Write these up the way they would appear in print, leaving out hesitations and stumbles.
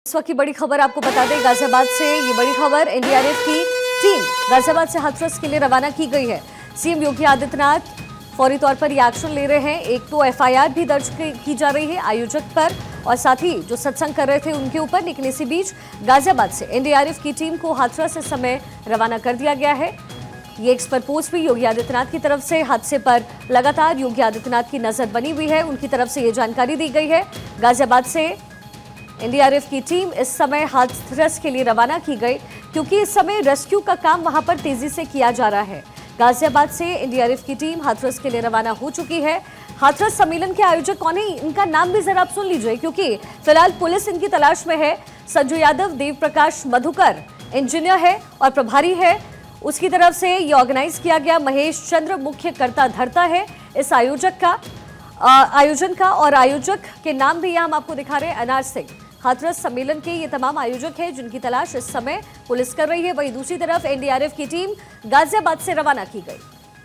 इस वक्त की बड़ी खबर आपको बता दें, गाजियाबाद से ये बड़ी खबर। एनडीआरएफ की टीम गाजियाबाद से हाथरस के लिए रवाना की गई है। सीएम योगी आदित्यनाथ फौरी तौर पर ये एक्शन ले रहे हैं। एक तो एफआईआर भी दर्ज की जा रही है आयोजक पर और साथ ही जो सत्संग कर रहे थे उनके ऊपर। लेकिन इसी बीच गाजियाबाद से एनडीआरएफ की टीम को हाथरस इस समय रवाना कर दिया गया है। ये एक्सपर्ट पोस्ट भी योगी आदित्यनाथ की तरफ से हादसे पर लगातार योगी आदित्यनाथ की नजर बनी हुई है। उनकी तरफ से ये जानकारी दी गई है। गाजियाबाद से एनडीआरएफ की टीम इस समय हाथरस के लिए रवाना की गई क्योंकि इस समय रेस्क्यू का काम वहां पर तेजी से किया जा रहा है। गाजियाबाद से एनडीआरएफ की टीम हाथरस के लिए रवाना हो चुकी है। हाथरस सम्मेलन के आयोजक कौन है, इनका नाम भी जरा आप सुन लीजिए क्योंकि फिलहाल पुलिस इनकी तलाश में है। संजू यादव, देव प्रकाश मधुकर इंजीनियर है और प्रभारी है। उसकी तरफ से ये ऑर्गेनाइज किया गया। महेश चंद्र मुख्य कर्ता धर्ता है इस आयोजन का और आयोजक के नाम भी यहाँ हम आपको दिखा रहे हैं, अनार सिंह। हाथरस सम्मेलन के ये तमाम आयोजक हैं जिनकी तलाश इस समय पुलिस कर रही है। वहीं दूसरी तरफ एनडीआरएफ की टीम गाजियाबाद से रवाना की गई।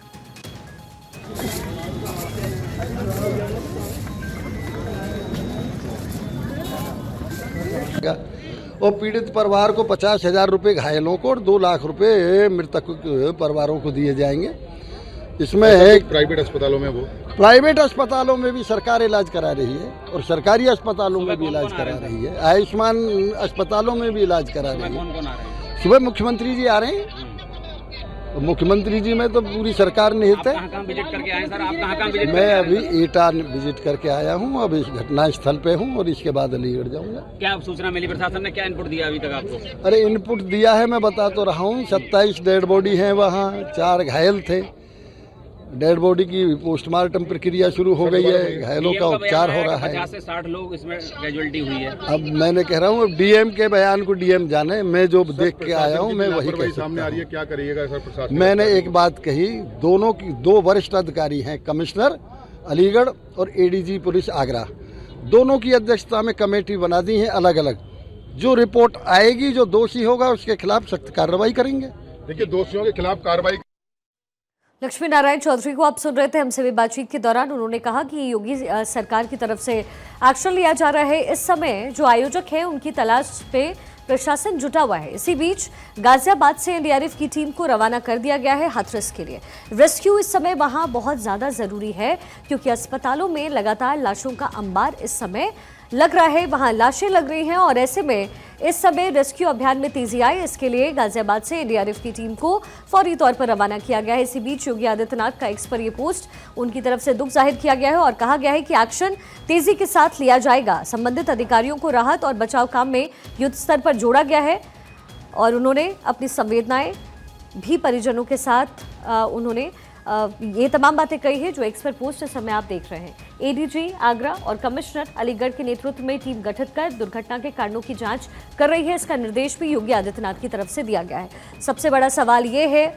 और पीड़ित परिवार को 50,000 रुपये घायलों को और 2 लाख रुपए मृतक परिवारों को दिए जाएंगे। इसमें है प्राइवेट अस्पतालों में भी सरकार इलाज करा रही है और सरकारी अस्पतालों में भी इलाज करा रही है। आयुष्मान अस्पतालों में भी इलाज करा रही है। सुबह मुख्यमंत्री जी आ रहे हैं। मुख्यमंत्री जी में तो पूरी सरकार निहित है। विजिट करके आए सर, आप कहाँ विजिट? मैं अभी एटा विजिट करके आया हूँ। अब इस घटना स्थल पे हूँ और इसके बाद अलीगढ़ जाऊंगा। क्या सूचना मिली? प्रशासन ने क्या इनपुट दिया अभी तक आपको? अरे इनपुट दिया है, मैं बता तो रहा हूँ। 27 डेड बॉडी है वहाँ, 4 घायल थे। डेड बॉडी की पोस्टमार्टम प्रक्रिया शुरू हो गई है। घायलों का उपचार हो रहा है। 50 से 60 लोग इसमें कैजुअलिटी हुई है। अब मैंने कह रहा हूँ, अब डीएम के बयान को डीएम जाने। मैं जो देख के आया हूँ मैं वही कह सामने आ रही है। क्या करिएगा सर प्रशासन? मैंने एक बात कही, दोनों की 2 वरिष्ठ अधिकारी हैं, कमिश्नर अलीगढ़ और एडीजी पुलिस आगरा, दोनों की अध्यक्षता में कमेटी बना दी है अलग अलग। जो रिपोर्ट आएगी, जो दोषी होगा उसके खिलाफ सख्त कार्रवाई करेंगे। देखिए, दोषियों के खिलाफ कार्रवाई। लक्ष्मी नारायण चौधरी को आप सुन रहे थे। हमसे भी बातचीत के दौरान उन्होंने कहा कि योगी सरकार की तरफ से एक्शन लिया जा रहा है। इस समय जो आयोजक है उनकी तलाश पे प्रशासन जुटा हुआ है। इसी बीच गाजियाबाद से एनडीआरएफ की टीम को रवाना कर दिया गया है हाथरस के लिए। रेस्क्यू इस समय वहां बहुत ज्यादा जरूरी है क्योंकि अस्पतालों में लगातार लाशों का अंबार इस समय लग रहा है, वहां लाशें लग रही हैं और ऐसे में इस समय रेस्क्यू अभियान में तेजी आए, इसके लिए गाजियाबाद से एनडीआरएफ की टीम को फौरी तौर पर रवाना किया गया है। इसी बीच योगी आदित्यनाथ का एक्स पर ये पोस्ट, उनकी तरफ से दुख जाहिर किया गया है और कहा गया है कि एक्शन तेजी के साथ लिया जाएगा। संबंधित अधिकारियों को राहत और बचाव काम में युद्ध स्तर पर जोड़ा गया है और उन्होंने अपनी संवेदनाएं भी परिजनों के साथ उन्होंने ये तमाम बातें कही है जो एक्सपर्ट पोस्ट इस समय आप देख रहे हैं। एडीजी आगरा और कमिश्नर अलीगढ़ के नेतृत्व में टीम गठित कर दुर्घटना के कारणों की जांच कर रही है। इसका निर्देश भी योगी आदित्यनाथ की तरफ से दिया गया है। सबसे बड़ा सवाल ये है,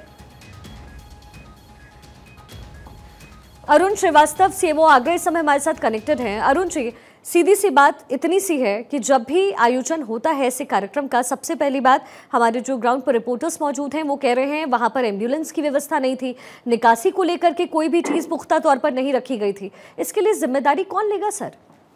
अरुण श्रीवास्तव सीएमओ आगरा इस समय हमारे साथ कनेक्टेड हैं। अरुण जी, सीधी सी बात इतनी सी है कि जब भी आयोजन होता है ऐसे कार्यक्रम का, सबसे पहली बात हमारे जो ग्राउंड पर रिपोर्टर्स मौजूद हैं वो कह रहे हैं वहां पर एम्बुलेंस की व्यवस्था नहीं थी, निकासी को लेकर के कोई भी चीज पुख्ता तौर पर नहीं रखी गई थी। इसके लिए जिम्मेदारी कौन लेगा सर?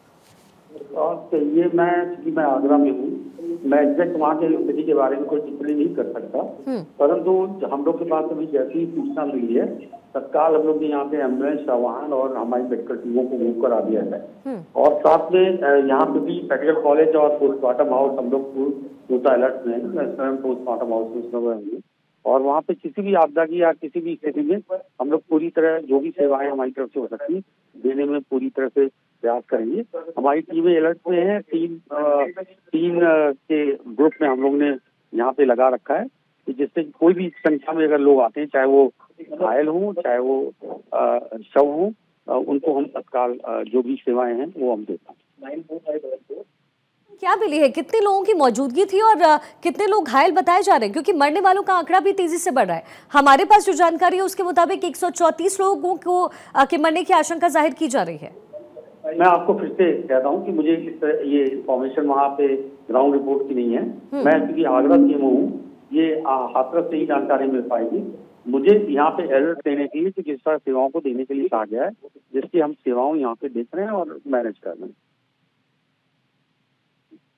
ये मैं आगरा में हूँ, मैं एग्जैक्ट वहाँ के स्थिति के बारे में कोई टिप्पणी नहीं कर सकता, परंतु हम लोग के पास अभी जैसी सूचना मिली है तत्काल हम लोग ने यहाँ पे एम्बुलेंस, वाहन और हमारी मेडिकल टीमों को मूव करा दिया है। और साथ में यहाँ पे भी मेडिकल कॉलेज और पोस्टमार्टम हाउस हम लोग पूरा अलर्ट में है। मैं स्वयं पोस्टमार्टम हाउस में समय और वहाँ पे किसी भी आपदा की या किसी भी स्थिति में हम लोग पूरी तरह जो भी सेवाएं हमारी तरफ से हो सकती है देने में पूरी तरह से प्रयास करेंगे। हमारी टीमें अलर्ट में है। तीन के ग्रुप में हम लोग ने यहाँ पे लगा रखा है कि जिससे कोई भी संख्या में अगर लोग आते हैं, चाहे वो घायल हों चाहे वो शव हों, उनको हम तत्काल जो भी सेवाएं हैं वो हम देते हैं। क्या मिली है, कितने लोगों की मौजूदगी थी और कितने लोग घायल बताए जा रहे हैं? क्योंकि मरने वालों का आंकड़ा भी तेजी से बढ़ रहा है। हमारे पास जो जानकारी है उसके मुताबिक 134 लोगों को के मरने की आशंका जाहिर की जा रही है। मैं आपको फिर से कहता हूँ कि मुझे ये इंफॉर्मेशन वहाँ पे ग्राउंड रिपोर्ट की नहीं है। मैं क्योंकि आगरा सीएमओ हूँ, ये हाथरस से ही जानकारी मिल पाएगी। मुझे यहाँ पे अलर्ट देने के लिए कि जिस तरह सेवाओं को देने के लिए कहा गया है, जिसकी हम सेवाओं यहाँ पे देख रहे हैं और मैनेज कर रहे हैं।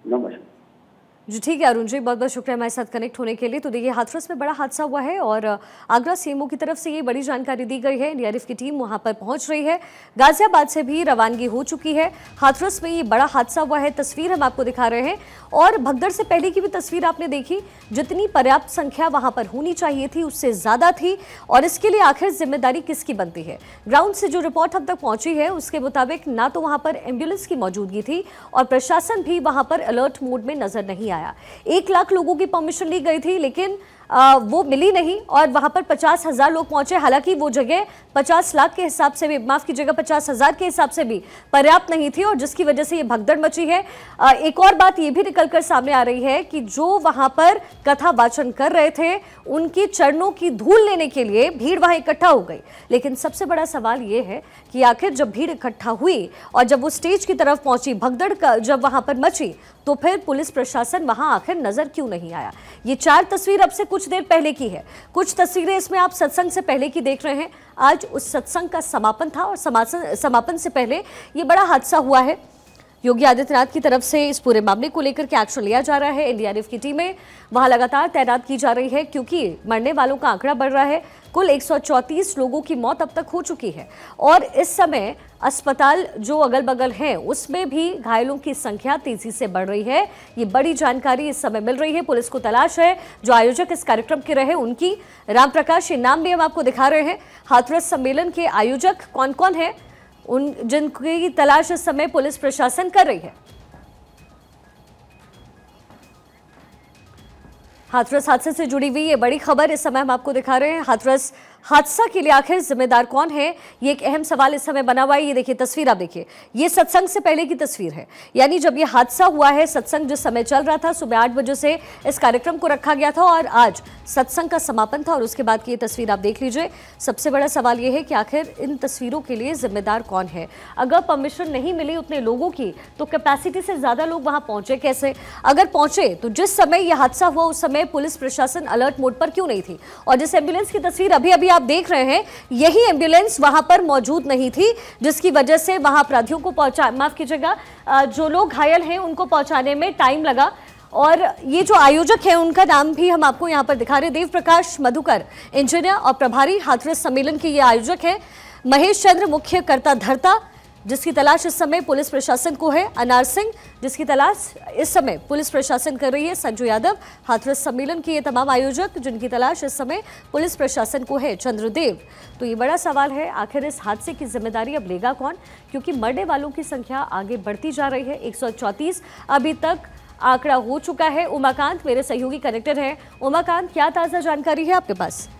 नमस्कार जी ठीक है अरुण जी, बहुत बहुत शुक्रिया हमारे साथ कनेक्ट होने के लिए। तो देखिए हाथरस में बड़ा हादसा हुआ है और आगरा सीएमओ की तरफ से ये बड़ी जानकारी दी गई है। एनडीआरएफ की टीम वहां पर पहुंच रही है, गाजियाबाद से भी रवानगी हो चुकी है। हाथरस में ये बड़ा हादसा हुआ है, तस्वीर हम आपको दिखा रहे हैं और भगदड़ से पहले की भी तस्वीर आपने देखी। जितनी पर्याप्त संख्या वहां पर होनी चाहिए थी उससे ज्यादा थी और इसके लिए आखिर जिम्मेदारी किसकी बनती है? ग्राउंड से जो रिपोर्ट हम तक पहुंची है उसके मुताबिक ना तो वहां पर एम्बुलेंस की मौजूदगी थी और प्रशासन भी वहां पर अलर्ट मोड में नजर नहीं आया। 1 लाख लोगों की परमिशन ली गई थी लेकिन वो मिली नहीं और वहां पर 50,000 लोग पहुंचे। हालांकि वो जगह 50 लाख के हिसाब से भी, माफ कीजिएगा 50,000 के हिसाब से भी पर्याप्त नहीं थी और जिसकी वजह से ये भगदड़ मची है। एक और बात ये भी निकलकर सामने आ रही है कि जो वहां पर कथा वाचन कर रहे थे उनकी चरणों की धूल लेने के लिए भीड़ वहां इकट्ठा हो गई। लेकिन सबसे बड़ा सवाल ये है कि आखिर जब भीड़ इकट्ठा हुई और जब वो स्टेज की तरफ पहुंची, भगदड़ जब वहां पर मची, तो फिर पुलिस प्रशासन वहां आखिर नजर क्यों नहीं आया? ये 4 तस्वीर अब से कुछ देर पहले की है। कुछ तस्वीरें इसमें आप सत्संग से पहले की देख रहे हैं। आज उस सत्संग का समापन था और समापन से पहले ये बड़ा हादसा हुआ है। योगी आदित्यनाथ की तरफ से इस पूरे मामले को लेकर के एक्शन लिया जा रहा है। एनडीआरएफ की टीमें वहां लगातार तैनात की जा रही है क्योंकि मरने वालों का आंकड़ा बढ़ रहा है। कुल 134 लोगों की मौत अब तक हो चुकी है और इस समय अस्पताल जो अगल बगल हैं उसमें भी घायलों की संख्या तेजी से बढ़ रही है। ये बड़ी जानकारी इस समय मिल रही है। पुलिस को तलाश है जो आयोजक इस कार्यक्रम के रहे उनकी। राम प्रकाश, ये नाम भी हम आपको दिखा रहे हैं। हाथरस सम्मेलन के आयोजक कौन कौन है, उन जिनकी तलाश इस समय पुलिस प्रशासन कर रही है। हाथरस हादसे से जुड़ी हुई ये बड़ी खबर इस समय हम आपको दिखा रहे हैं। हाथरस हादसा के लिए आखिर जिम्मेदार कौन है, ये एक अहम सवाल इस समय बना हुआ है। ये देखिए तस्वीर, आप देखिए, ये सत्संग से पहले की तस्वीर है। यानी जब ये हादसा हुआ है, सत्संग जिस समय चल रहा था, सुबह 8 बजे से इस कार्यक्रम को रखा गया था और आज सत्संग का समापन था और उसके बाद की ये तस्वीर आप देख लीजिए। सबसे बड़ा सवाल ये है कि आखिर इन तस्वीरों के लिए जिम्मेदार कौन है? अगर परमिशन नहीं मिली उतने लोगों की तो कैपेसिटी से ज्यादा लोग वहां पहुंचे कैसे? अगर पहुंचे तो जिस समय यह हादसा हुआ उस समय पुलिस प्रशासन अलर्ट मोड पर क्यों नहीं थी? और जिस एम्बुलेंस की तस्वीर अभी अभी आप देख रहे हैं, यही एम्बुलेंस वहां पर मौजूद नहीं थी जिसकी वजह से वहां अपराधियों को माफ कीजिएगा, जो लोग घायल हैं उनको पहुंचाने में टाइम लगा। और ये जो आयोजक है उनका नाम भी हम आपको यहाँ पर दिखा रहे, देव प्रकाश मधुकर, इंजीनियर और प्रभारी हाथरस सम्मेलन के ये आयोजक हैं। महेश चंद्र, मुख्य कर्ता धर्ता, जिसकी तलाश इस समय पुलिस प्रशासन को है। अनार सिंह, जिसकी तलाश इस समय पुलिस प्रशासन कर रही है। संजू यादव, हाथरस सम्मेलन के ये तमाम आयोजक जिनकी तलाश इस समय पुलिस प्रशासन को है। चंद्रदेव। तो ये बड़ा सवाल है आखिर इस हादसे की जिम्मेदारी अब लेगा कौन, क्योंकि मरने वालों की संख्या आगे बढ़ती जा रही है। 134 अभी तक आंकड़ा हो चुका है। उमाकांत मेरे सहयोगी कनेक्टर है। उमाकांत, क्या ताज़ा जानकारी है आपके पास?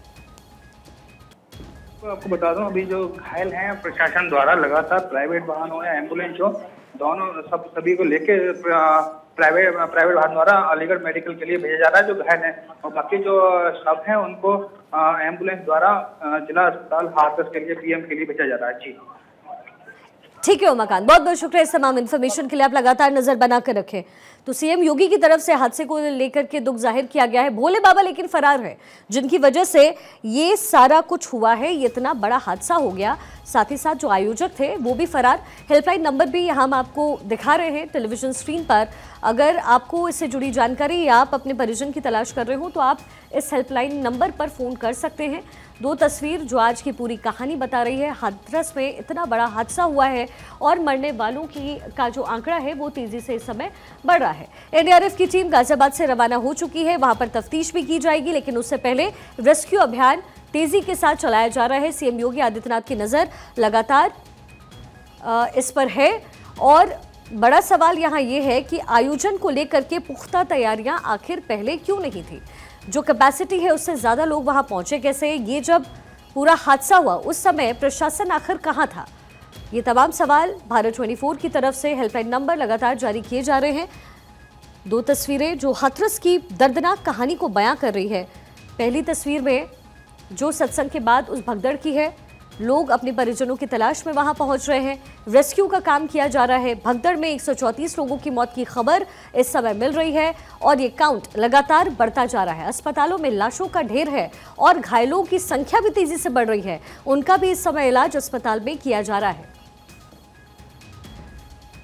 आपको बता दूं, अभी जो घायल हैं प्रशासन द्वारा लगातार प्राइवेट वाहन हो या एम्बुलेंस हो, दोनों सभी को लेके प्राइवेट वाहन द्वारा अलीगढ़ मेडिकल के लिए भेजा जा रहा है जो घायल हैं, और बाकी जो सब हैं उनको एम्बुलेंस द्वारा जिला अस्पताल हाथरस के लिए पीएम के लिए भेजा जा रहा है। जी ठीक है उमाकांत, बहुत बहुत शुक्रिया इस तमाम इन्फॉर्मेशन के लिए। आप लगातार नजर बनाकर रखें। तो सीएम योगी की तरफ से हादसे को लेकर के दुख जाहिर किया गया है। भोले बाबा लेकिन फरार है, जिनकी वजह से ये सारा कुछ हुआ है, ये इतना बड़ा हादसा हो गया। साथ ही साथ जो आयोजक थे वो भी फरार। हेल्पलाइन नंबर भी हम आपको दिखा रहे हैं टेलीविजन स्क्रीन पर। अगर आपको इससे जुड़ी जानकारी या आप अपने परिजन की तलाश कर रहे हो तो आप इस हेल्पलाइन नंबर पर फ़ोन कर सकते हैं। 2 तस्वीर जो आज की पूरी कहानी बता रही है। हाथरस में इतना बड़ा हादसा हुआ है और मरने वालों का जो आंकड़ा है वो तेजी से इस समय बढ़ रहा है। एनडीआरएफ की टीम गाजियाबाद से रवाना हो चुकी है, वहां पर तफ्तीश भी की जाएगी, लेकिन उससे पहले रेस्क्यू अभियान तेजी के साथ चलाया जा रहा है। सीएम योगी आदित्यनाथ की नजर लगातार इस पर है और बड़ा सवाल यहाँ ये है कि आयोजन को लेकर के पुख्ता तैयारियां आखिर पहले क्यों नहीं थी? जो कैपेसिटी है उससे ज़्यादा लोग वहां पहुंचे कैसे? ये जब पूरा हादसा हुआ उस समय प्रशासन आखिर कहां था? ये तमाम सवाल भारत 24 की तरफ से हेल्पलाइन नंबर लगातार जारी किए जा रहे हैं। 2 तस्वीरें जो हाथरस की दर्दनाक कहानी को बयां कर रही है। पहली तस्वीर में जो सत्संग के बाद उस भगदड़ की है, लोग अपने परिजनों की तलाश में वहां पहुंच रहे हैं, रेस्क्यू का काम किया जा रहा है। भगदड़ में 134 लोगों की मौत की खबर इस समय मिल रही है और ये काउंट लगातार बढ़ता जा रहा है। अस्पतालों में लाशों का ढेर है और घायलों की संख्या भी तेजी से बढ़ रही है। उनका भी इस समय इलाज अस्पताल में किया जा रहा है।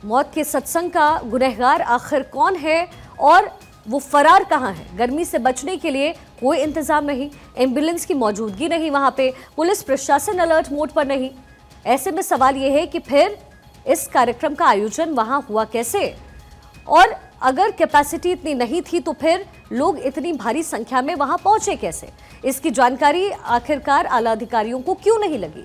मौत के सत्संग का गुनहगार आखिर कौन है और वो फरार कहाँ है? गर्मी से बचने के लिए कोई इंतजाम नहीं, एम्बुलेंस की मौजूदगी नहीं वहां पे, पुलिस प्रशासन अलर्ट मोड पर नहीं। ऐसे में सवाल ये है कि फिर इस कार्यक्रम का आयोजन वहां हुआ कैसे? और अगर कैपेसिटी इतनी नहीं थी तो फिर लोग इतनी भारी संख्या में वहां पहुंचे कैसे? इसकी जानकारी आखिरकार आला अधिकारियों को क्यों नहीं लगी?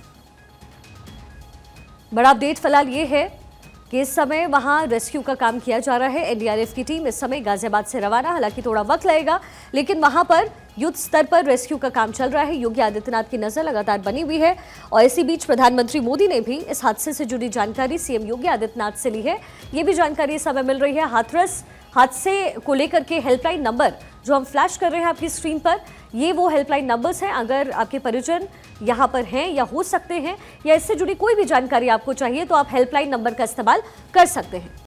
बड़ा अपडेट फिलहाल ये है कि इस समय वहां रेस्क्यू का काम किया जा रहा है। एनडीआरएफ की टीम इस समय गाजियाबाद से रवाना, हालांकि थोड़ा वक्त लगेगा, लेकिन वहां पर युद्ध स्तर पर रेस्क्यू का काम चल रहा है। योगी आदित्यनाथ की नजर लगातार बनी हुई है और इसी बीच प्रधानमंत्री मोदी ने भी इस हादसे से जुड़ी जानकारी सीएम योगी आदित्यनाथ से ली है। ये भी जानकारी इस समय मिल रही है। हाथरस हादसे को लेकर के हेल्पलाइन नंबर जो हम फ्लैश कर रहे हैं आपकी स्क्रीन पर, ये वो हेल्पलाइन नंबर्स हैं। अगर आपके परिजन यहाँ पर हैं या हो सकते हैं या इससे जुड़ी कोई भी जानकारी आपको चाहिए तो आप हेल्पलाइन नंबर का इस्तेमाल कर सकते हैं।